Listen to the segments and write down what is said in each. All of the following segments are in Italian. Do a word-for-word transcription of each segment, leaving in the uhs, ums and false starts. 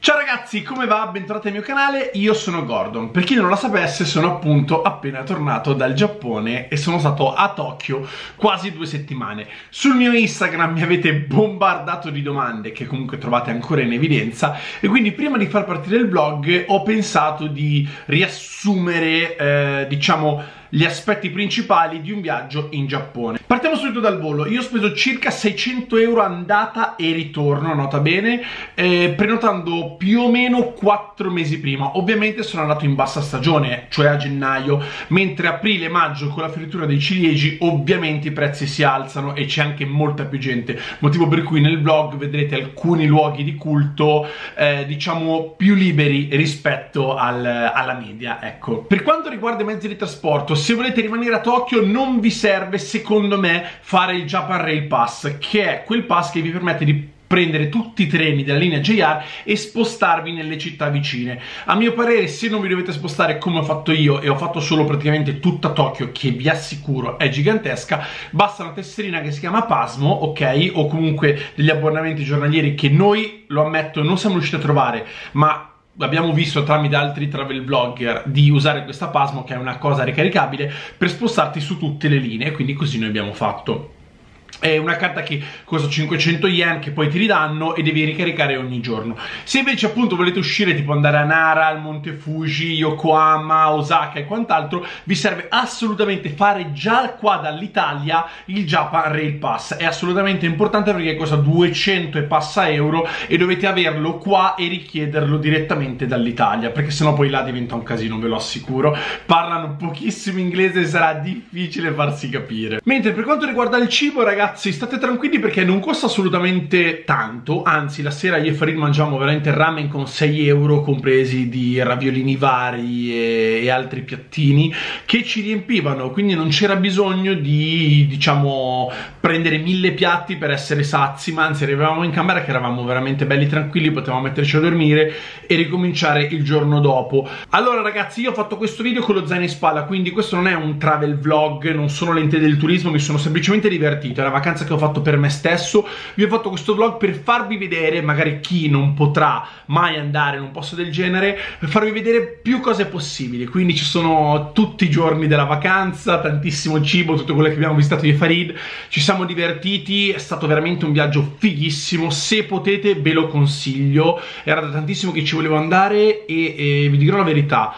Ciao ragazzi, come va? Bentornati al mio canale, io sono Gordon. Per chi non lo sapesse, sono appunto appena tornato dal Giappone e sono stato a Tokyo quasi due settimane. Sul mio Instagram mi avete bombardato di domande che comunque trovate ancora in evidenza e quindi prima di far partire il vlog ho pensato di riassumere, eh, diciamo, gli aspetti principali di un viaggio in Giappone. Partiamo subito dal volo. Io ho speso circa seicento euro andata e ritorno, nota bene, eh, prenotando più o meno quattro mesi prima. Ovviamente sono andato in bassa stagione, cioè a gennaio, mentre aprile e maggio con la fioritura dei ciliegi ovviamente i prezzi si alzano e c'è anche molta più gente, motivo per cui nel vlog vedrete alcuni luoghi di culto eh, diciamo più liberi rispetto al, alla media, ecco. Per quanto riguarda i mezzi di trasporto, se volete rimanere a Tokyo non vi serve secondo me fare il Japan Rail Pass, che è quel pass che vi permette di prendere tutti i treni della linea J R e spostarvi nelle città vicine. A mio parere, se non vi dovete spostare come ho fatto io, e ho fatto solo praticamente tutta Tokyo, che vi assicuro è gigantesca, basta una tesserina che si chiama Pasmo, ok? O comunque degli abbonamenti giornalieri che noi, lo ammetto, non siamo riusciti a trovare, ma abbiamo visto tramite altri travel vlogger di usare questa Pasmo, che è una cosa ricaricabile, per spostarti su tutte le linee, quindi così noi abbiamo fatto. È una carta che costa cinquecento yen che poi ti ridanno e devi ricaricare ogni giorno. Se invece appunto volete uscire, tipo andare a Nara, al Monte Fuji, Yokohama, Osaka e quant'altro, vi serve assolutamente fare già qua dall'Italia il Japan Rail Pass. È assolutamente importante perché costa duecento e passa euro e dovete averlo qua e richiederlo direttamente dall'Italia, perché sennò poi là diventa un casino, ve lo assicuro. Parlano pochissimo inglese e sarà difficile farsi capire. Mentre per quanto riguarda il cibo, ragazzi, Ragazzi, state tranquilli perché non costa assolutamente tanto, anzi la sera io e Farid mangiamo veramente ramen con sei euro compresi di raviolini vari e, e altri piattini che ci riempivano, quindi non c'era bisogno di, diciamo, prendere mille piatti per essere sazi, ma anzi arrivavamo in camera che eravamo veramente belli tranquilli, potevamo metterci a dormire e ricominciare il giorno dopo. Allora ragazzi, io ho fatto questo video con lo zaino in spalla, quindi questo non è un travel vlog, non sono lente del turismo, mi sono semplicemente divertito, era vacanza che ho fatto per me stesso. Vi ho fatto questo vlog per farvi vedere, magari chi non potrà mai andare in un posto del genere, per farvi vedere più cose possibili. Quindi ci sono tutti i giorni della vacanza, tantissimo cibo, tutto quello che abbiamo visitato io e Farid, ci siamo divertiti, è stato veramente un viaggio fighissimo. Se potete ve lo consiglio, era da tantissimo che ci volevo andare e, e vi dirò la verità,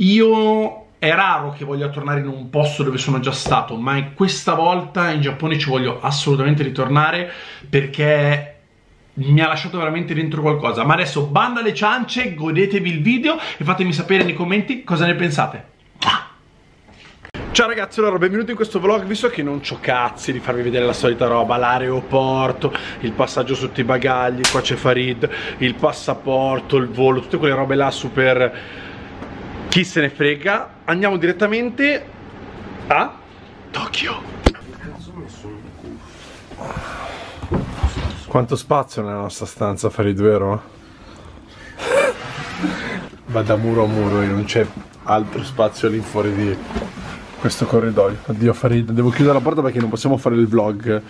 io è raro che voglia tornare in un posto dove sono già stato, ma questa volta in Giappone ci voglio assolutamente ritornare perché mi ha lasciato veramente dentro qualcosa. Ma adesso banda alle ciance, godetevi il video e fatemi sapere nei commenti cosa ne pensate. Ciao ragazzi, allora benvenuti in questo vlog. Visto che non c'ho cazzi di farvi vedere la solita roba, l'aeroporto, il passaggio sotto i bagagli, qua c'è Farid, il passaporto, il volo, tutte quelle robe là super... chi se ne frega, andiamo direttamente a Tokyo. Quanto spazio nella nostra stanza, Farid, vero? Va da muro a muro e non c'è altro spazio lì fuori di questo corridoio. Addio Farid, devo chiudere la porta perché non possiamo fare il vlog.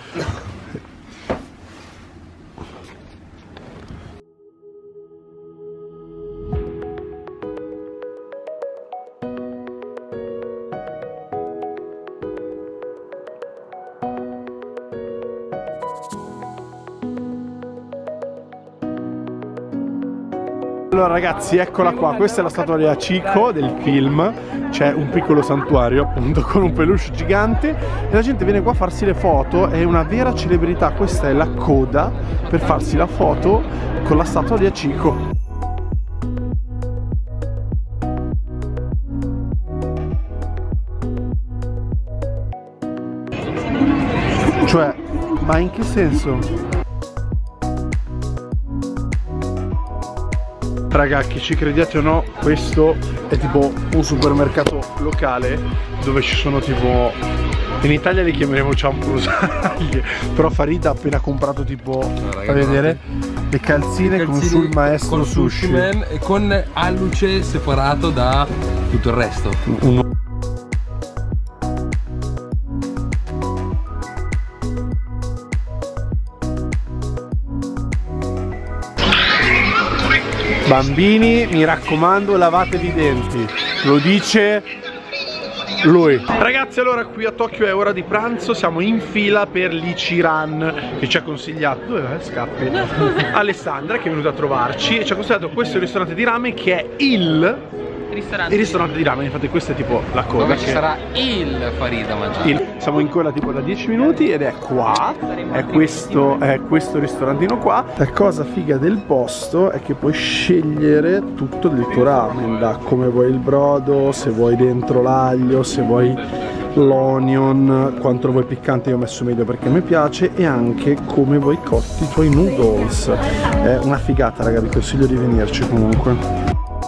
Allora ragazzi, eccola qua, questa è la statua di Hachiko del film, c'è un piccolo santuario appunto con un peluche gigante e la gente viene qua a farsi le foto, è una vera celebrità, questa è la coda per farsi la foto con la statua di Hachiko. Cioè, ma in che senso? Raga, che ci crediate o no, questo è tipo un supermercato locale dove ci sono tipo... in Italia li chiameremo ciampurusaglie, però Farid ha appena comprato tipo, no, raga, fai vedere, le calzine, le calzine con sul maestro con sushi, sushi man, e con alluce separato da tutto il resto. Un... Bambini, mi raccomando, lavatevi i denti. Lo dice lui. Ragazzi, allora qui a Tokyo è ora di pranzo, siamo in fila per l'Ichiran che ci ha consigliato, dove vai, scappi? Alessandra, che è venuta a trovarci e ci ha consigliato questo ristorante di ramen che è il ristorante, il ristorante di ramen. Infatti questa è tipo la coda dove che ci sarà il Farid a mangiare. il... Siamo in coda tipo da dieci minuti ed è qua, è questo, è questo ristorantino qua. La cosa figa del posto è che puoi scegliere tutto del tuo ramen, da come vuoi il brodo, se vuoi dentro l'aglio, se vuoi l'onion, quanto lo vuoi piccante. Io ho messo meglio perché mi piace, e anche come vuoi cotti i tuoi noodles. È una figata, raga, vi consiglio di venirci comunque.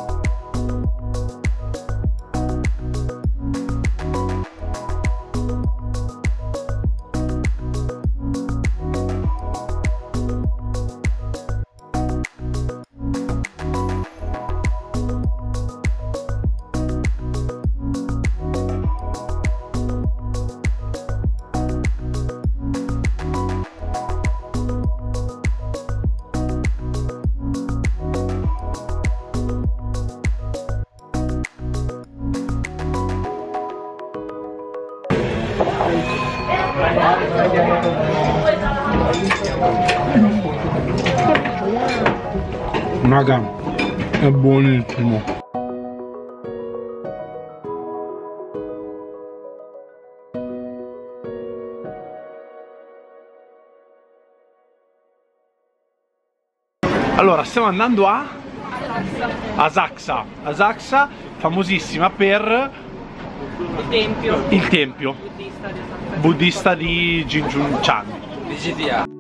Raga, è buonissimo. Allora, stiamo andando a Asakusa. Asakusa, famosissima per il tempio, il tempio buddista di, buddista di Jinjunchan. Di G T A.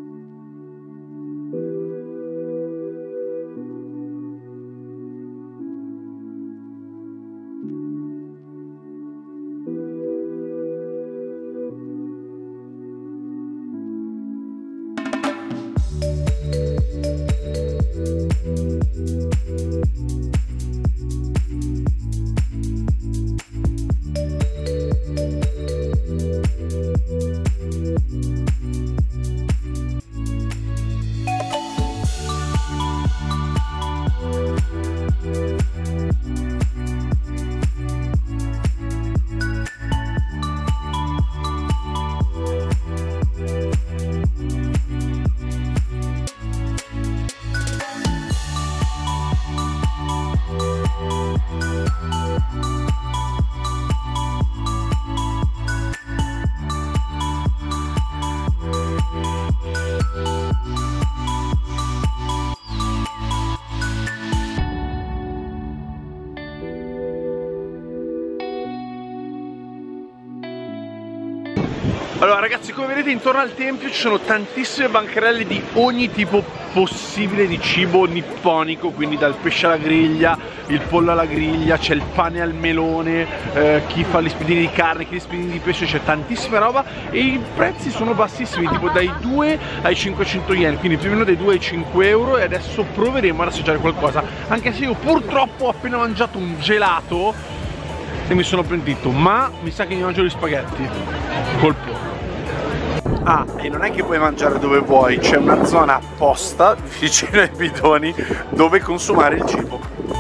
Allora ragazzi, come vedete intorno al tempio ci sono tantissime bancarelle di ogni tipo possibile di cibo nipponico, quindi dal pesce alla griglia, il pollo alla griglia, c'è il pane al melone, eh, chi fa gli spiedini di carne, chi gli spiedini di pesce, c'è tantissima roba e i prezzi sono bassissimi, tipo dai due ai cinquecento yen, quindi più o meno dai due ai cinque euro, e adesso proveremo ad assaggiare qualcosa, anche se io purtroppo ho appena mangiato un gelato e mi sono pentito, ma mi sa che mi mangio gli spaghetti col pollo. Ah, e non è che puoi mangiare dove vuoi, c'è una zona apposta vicino ai bidoni dove consumare il cibo.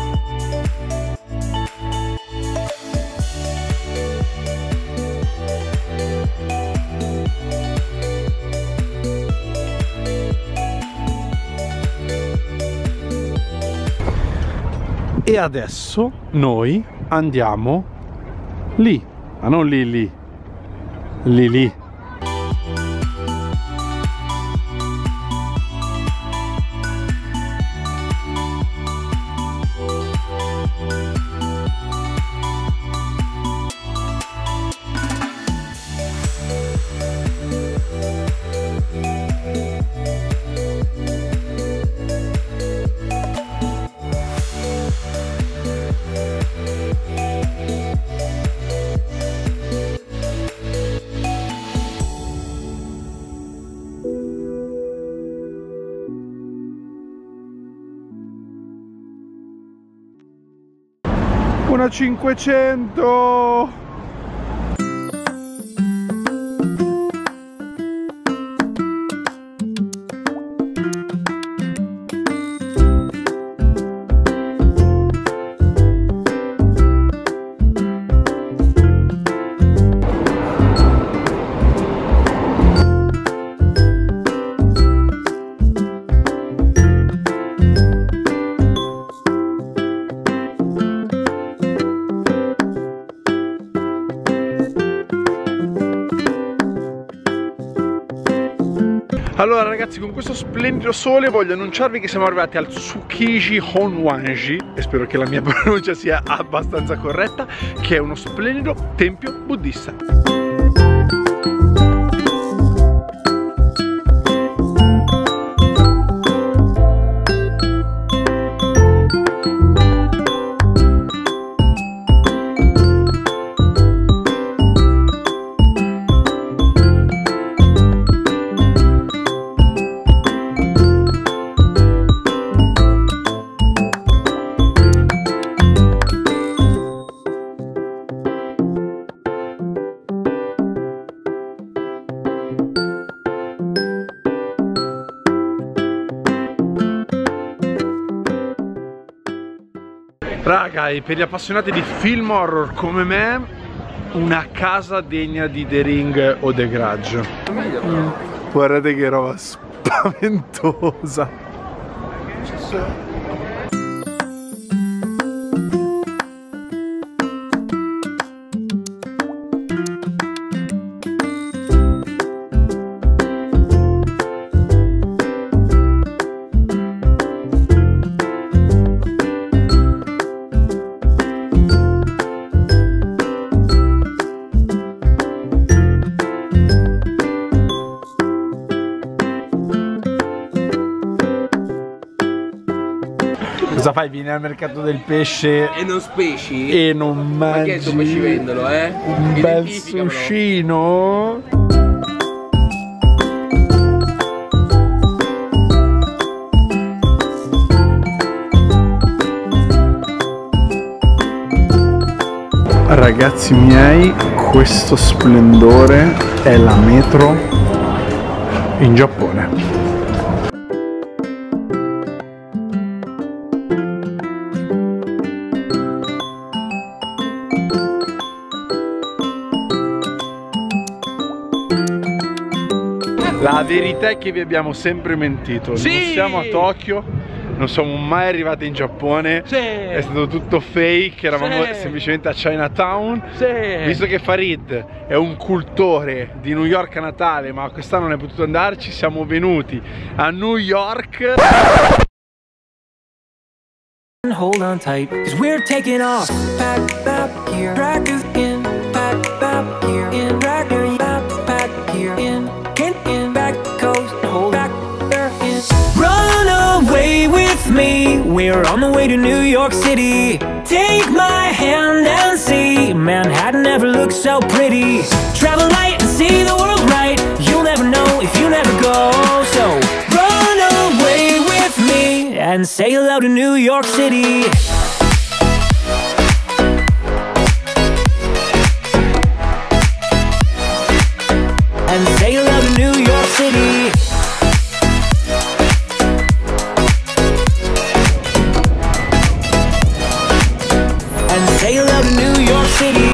E adesso noi andiamo lì, ma non lì lì, lì lì. Una cinquecento. Allora ragazzi, con questo splendido sole voglio annunciarvi che siamo arrivati al Tsukiji Honwanji, e spero che la mia pronuncia sia abbastanza corretta, che è uno splendido tempio buddista. Raga, e per gli appassionati di film horror come me, una casa degna di The Ring o The Grudge. Mm. Guardate che roba spaventosa. Cosa fai? Vieni al mercato del pesce e non speci? E non mangi? Ma che è sto pescivendolo, eh? Un bel sushino? Ragazzi miei, questo splendore è la metro in Giappone. La verità è che vi abbiamo sempre mentito. Sì! Non siamo a Tokyo, non siamo mai arrivati in Giappone. Sì! È stato tutto fake, eravamo Sì! semplicemente a Chinatown. Sì! Visto che Farid è un cultore di New York a Natale, ma quest'anno non è potuto andarci, siamo venuti a New York. Hold on tight, cause we're taking off. Pack back here, track is in. Pack back here, in. Track back back here, in. In, in, back coast, hold back there, in. Run away with me, we're on the way to New York City. Take my hand and see, Manhattan never looks so pretty. Travel light and see the world right, you'll never know if you never go. So run away with me and say hello to New York City. And say hello to New York City. And say hello to New York City.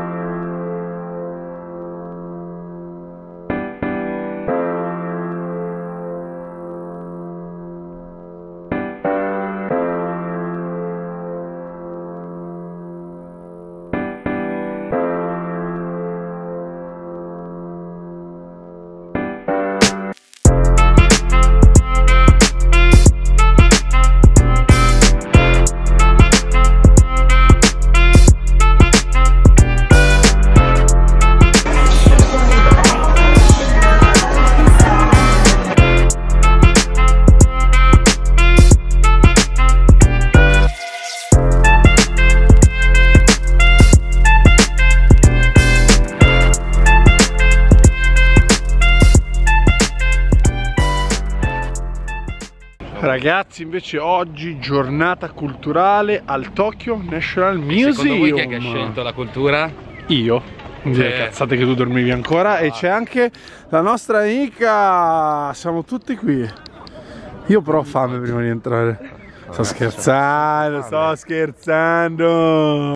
Ragazzi, invece oggi giornata culturale al Tokyo National Museum. Secondo voi chi è che ha scelto la cultura? Io. Quindi Eh. cazzate che tu dormivi ancora. E c'è anche la nostra amica. Siamo tutti qui. Io però ho fame prima di entrare. Sto scherzando, sto scherzando.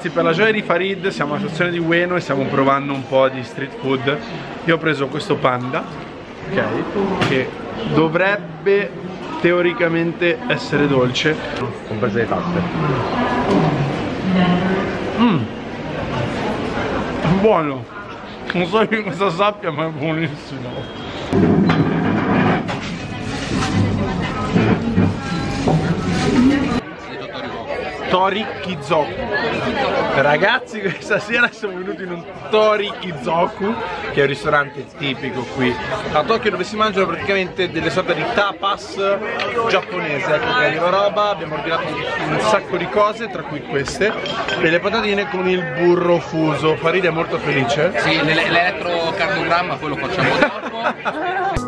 ragazzi, per la gioia di Farid siamo alla stazione di Ueno e stiamo provando un po' di street food. Io ho preso questo panda, ok, che dovrebbe teoricamente essere dolce. Comprese le tappe. Mmm, buono, non so che cosa sappia, ma è buonissimo. Tori Kizoku. Ragazzi, questa sera siamo venuti in un Tori Kizoku, che è un ristorante tipico qui a Tokyo, dove si mangiano praticamente delle sorte di tapas giapponese. Ecco che arriva roba, abbiamo ordinato un sacco di cose, tra cui queste, e le patatine con il burro fuso. Farid è molto felice. Sì, l'elettrocardiogramma poi lo facciamo dopo.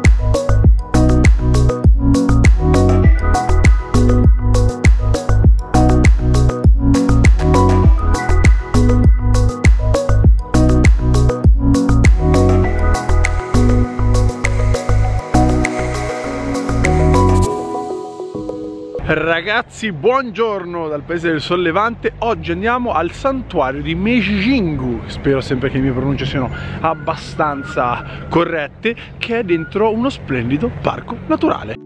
Ragazzi, buongiorno dal paese del Sollevante. Oggi andiamo al santuario di Meiji-jingu, spero sempre che le mie pronunce siano abbastanza corrette, che è dentro uno splendido parco naturale.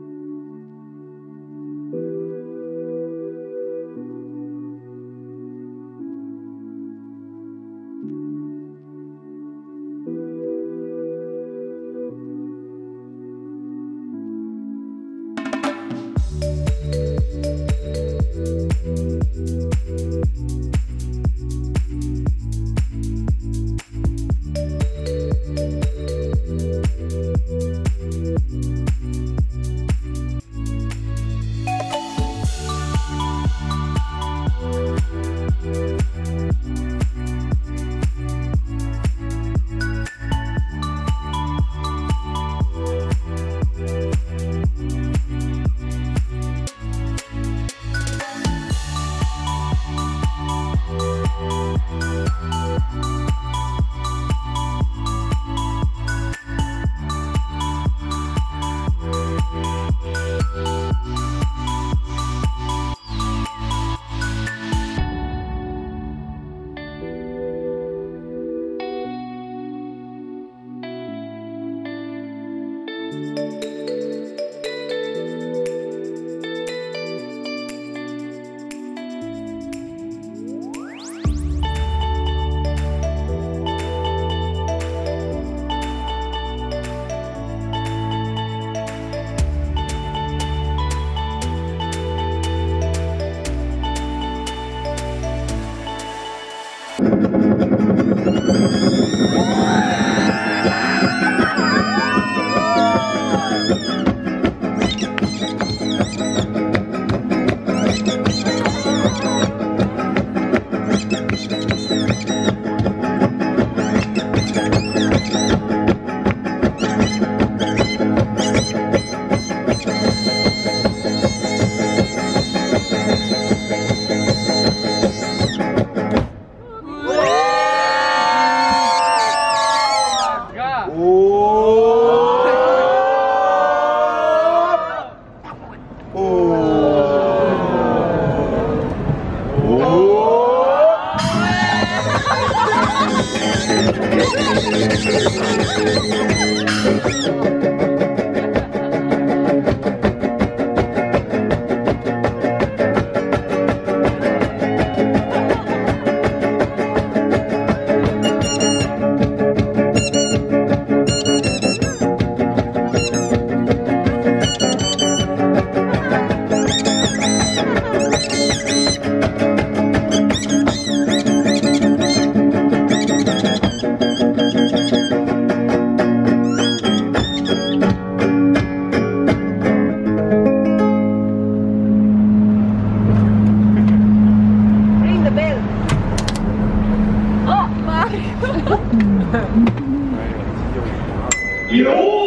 Io